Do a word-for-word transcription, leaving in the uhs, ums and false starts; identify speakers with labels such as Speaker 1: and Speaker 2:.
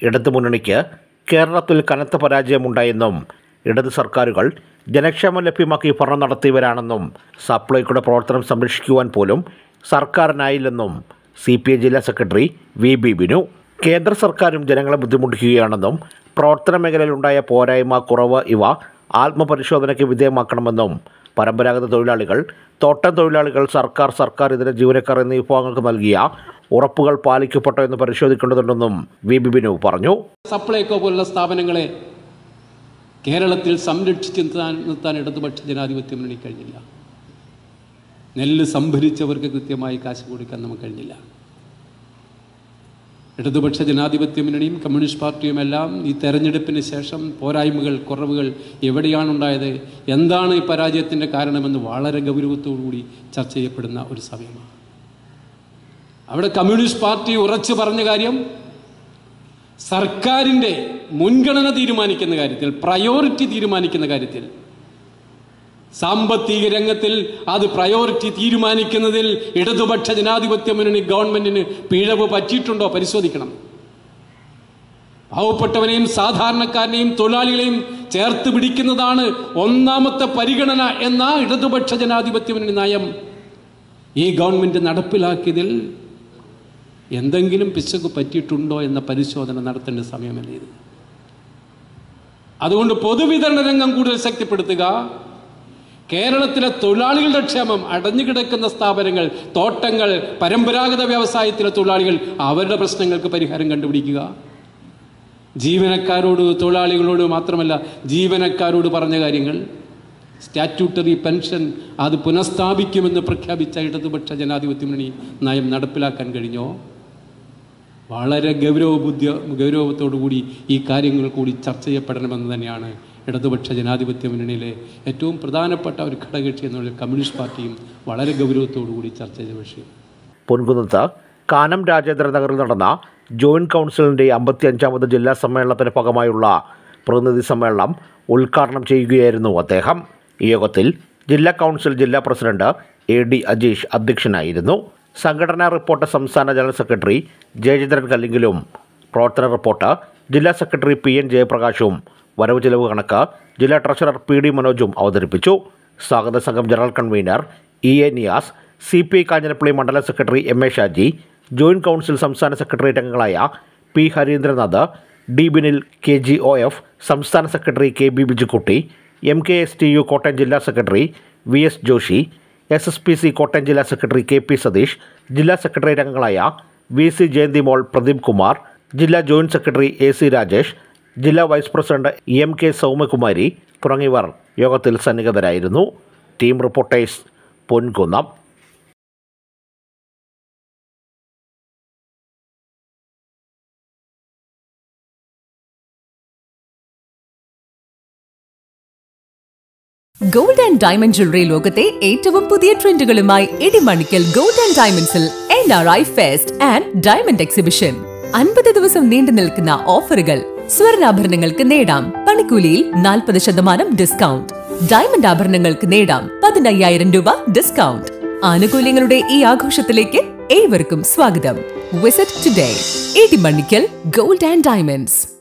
Speaker 1: ഇടതുമുന്നണിക്ക് കേരളത്തിൽ കനത്ത പരാജയമുണ്ടായെന്നും ഇടത് സർക്കാരുകൾ ജനക്ഷേമം ലഭ്യമാക്കി ഭരണം നടത്തിയവരാണെന്നും സപ്ലൈകോയുടെ പ്രവർത്തനം സംരക്ഷിക്കുവാൻ പോലും സർക്കാരിനായില്ലെന്നും സി പി ഐ ജില്ലാ സെക്രട്ടറി വി ബി ബിനു. കേന്ദ്ര സർക്കാരും ജനങ്ങളെ ബുദ്ധിമുട്ടിക്കുകയാണെന്നും പ്രവർത്തന മേഖലയിലുണ്ടായ പോരായ്മ, കുറവ് ഇവ ആത്മപരിശോധനയ്ക്ക് വിധേയമാക്കണമെന്നും പരമ്പരാഗത തൊഴിലാളികൾ, തോട്ടം തൊഴിലാളികൾ, സർക്കാർ, സർക്കാർ ഇതര ജീവനക്കാർ എന്നീ വിഭാഗങ്ങൾക്ക് നൽകിയ ഉറപ്പുകൾ പാലിക്കപ്പെട്ടോ എന്ന് പരിശോധിക്കേണ്ടതുണ്ടെന്നും വി ബി ബിനു പറഞ്ഞു.
Speaker 2: സപ്ലൈകോ പോലുള്ള സ്ഥാപനങ്ങളെ കേരളത്തിൽ സംരക്ഷിച്ച് നിർത്താൻ ഇടതുപക്ഷ ജനാധിപത്യ മുന്നണി കഴിഞ്ഞില്ല. നെല്ല് സംഭരിച്ചവർക്ക് കൃത്യമായി കാശ് കൊടുക്കാൻ നമുക്ക് കഴിഞ്ഞില്ല. ഇടതുപക്ഷ ജനാധിപത്യ മുന്നണിയും കമ്മ്യൂണിസ്റ്റ് പാർട്ടിയും എല്ലാം ഈ തെരഞ്ഞെടുപ്പിന് ശേഷം പോരായ്മകൾ, കുറവുകൾ എവിടെയാണുണ്ടായത്, എന്താണ് ഈ പരാജയത്തിൻ്റെ കാരണമെന്ന് വളരെ ഗൗരവത്തോടുകൂടി ചർച്ച ചെയ്യപ്പെടുന്ന ഒരു സമയമാണ്. അവിടെ കമ്മ്യൂണിസ്റ്റ് പാർട്ടി ഉറച്ചു പറഞ്ഞ കാര്യം, സർക്കാരിൻ്റെ മുൻഗണന തീരുമാനിക്കുന്ന കാര്യത്തിൽ, പ്രയോറിറ്റി തീരുമാനിക്കുന്ന കാര്യത്തിൽ, സാമ്പത്തിക രംഗത്തിൽ അത് പ്രയോറിറ്റി തീരുമാനിക്കുന്നതിൽ ഇടതുപക്ഷ ജനാധിപത്യ മുന്നണി ഗവൺമെന്റിന് പിഴവ് പറ്റിയിട്ടുണ്ടോ പരിശോധിക്കണം. പാവപ്പെട്ടവനെയും സാധാരണക്കാരനെയും തൊഴിലാളികളെയും ചേർത്ത് പിടിക്കുന്നതാണ് ഒന്നാമത്തെ പരിഗണന എന്ന ഇടതുപക്ഷ ജനാധിപത്യ മുന്നണി നയം ഈ ഗവൺമെന്റ് നടപ്പിലാക്കിയതിൽ എന്തെങ്കിലും പിശക് പറ്റിയിട്ടുണ്ടോ എന്ന പരിശോധന നടത്തേണ്ട സമയമല്ലേ ഇത്. അതുകൊണ്ട് പൊതുവിതരണ രംഗം കൂടുതൽ ശക്തിപ്പെടുത്തുക, കേരളത്തിലെ തൊഴിലാളികളുടെ ക്ഷേമം, അടഞ്ഞുകിടക്കുന്ന സ്ഥാപനങ്ങൾ, തോട്ടങ്ങൾ, പരമ്പരാഗത വ്യവസായത്തിലെ തൊഴിലാളികൾ, അവരുടെ പ്രശ്നങ്ങൾക്ക് പരിഹാരം കണ്ടുപിടിക്കുക. ജീവനക്കാരോട്, തൊഴിലാളികളോട് മാത്രമല്ല ജീവനക്കാരോട് പറഞ്ഞ കാര്യങ്ങൾ, സ്റ്റാറ്റ്യൂട്ടറി പെൻഷൻ അത് പുനഃസ്ഥാപിക്കുമെന്ന് പ്രഖ്യാപിച്ച ഇടതുപക്ഷ ജനാധിപത്യ മുന്നണി നയം നടപ്പിലാക്കാൻ കഴിഞ്ഞോ? വളരെ ഗൗരവ ബുദ്ധി ഗൗരവത്തോടു കൂടി ഈ കാര്യങ്ങൾ കൂടി ചർച്ച ചെയ്യപ്പെടണമെന്ന് തന്നെയാണ് ഇടതുപക്ഷ ജനാധിപത്യ മുന്നണിയിലെ ഏറ്റവും പ്രധാനപ്പെട്ട ഒരു ഘടകകക്ഷി എന്നുള്ള കമ്മ്യൂണിസ്റ്റ് പാർട്ടിയും വളരെ ഗൗരവത്തോടു കൂടി ചർച്ച ചെയ്ത വിഷയം.
Speaker 1: പൊൻകുന്നത്ത് കാനം രാജേന്ദ്ര നഗറിൽ നടന്ന ജോയിന്റ് കൗൺസിലിൻ്റെ അമ്പത്തി അഞ്ചാമത് ജില്ലാ സമ്മേളനത്തിന് ഭാഗമായുള്ള പ്രതിനിധി സമ്മേളനം ഉദ്ഘാടനം ചെയ്യുകയായിരുന്നു അദ്ദേഹം. ഈ യോഗത്തിൽ ജില്ലാ കൗൺസിൽ ജില്ലാ പ്രസിഡന്റ് എ ഡി അജീഷ് അധ്യക്ഷനായിരുന്നു. സംഘടനാ റിപ്പോർട്ട് സംസ്ഥാന ജനറൽ സെക്രട്ടറി ജയചന്ദ്രൻ കല്ലിങ്കിലും, പ്രവർത്തന റിപ്പോർട്ട് ജില്ലാ സെക്രട്ടറി പി എൻ ജയപ്രകാശും, വരവ് ചെലവ് കണക്ക് ജില്ലാ ട്രഷറർ പി ഡി മനോജും അവതരിപ്പിച്ചു. സ്വാഗത സംഘം general convener E A Niyas, C P I Kanjirappally മണ്ഡലം secretary M A Shaji, joint council സംസ്ഥാന സെക്രട്ടേറിയറ്റ് അംഗങ്ങളായ P Harindranath, D Binil, K G O F സംസ്ഥാന secretary K B Bijukutty, M K S T U Kottayam ജില്ലാ secretary V S Joshy, S S P C Kottayam ജില്ലാ secretary K P Satheesh, ജില്ലാ secretariat അംഗങ്ങളായ V C Jayanthi Mol, Pradeep Kumar, ജില്ലാ joint secretary A C Rajesh, ജില്ലാ vice president M K Soumyakumari തുടങ്ങിയവർ യോഗത്തിൽ സന്നിഹിതരായിരുന്നു. Team reporters, Ponkunnam.
Speaker 3: Gold and diamond jewellery ലോകത്തെ ഏറ്റവും പുതിയ ട്രെൻഡുകളുമായി ഇടിമണിക്കൽ ഗോൾഡ് ആൻഡ് ഡയമണ്ട്സിൽ N R I fest and diamond exhibition. അൻപത് ദിവസം നീണ്ടു നിൽക്കുന്ന ഓഫറുകൾ. സ്വർണ്ണാഭരണങ്ങൾക്ക് നേടാം പണിക്കൂലിയിൽ നാൽപ്പത് ശതമാനം ഡിസ്കൗണ്ട്. ഡയമണ്ട് ആഭരണങ്ങൾക്ക് നേടാം പതിനയ്യായിരം രൂപ ഡിസ്കൗണ്ട്. ആനുകൂല്യങ്ങളുടെ ഈ ആഘോഷത്തിലേക്ക് ഏവർക്കും സ്വാഗതം. Visit today Idimannickal gold and diamonds.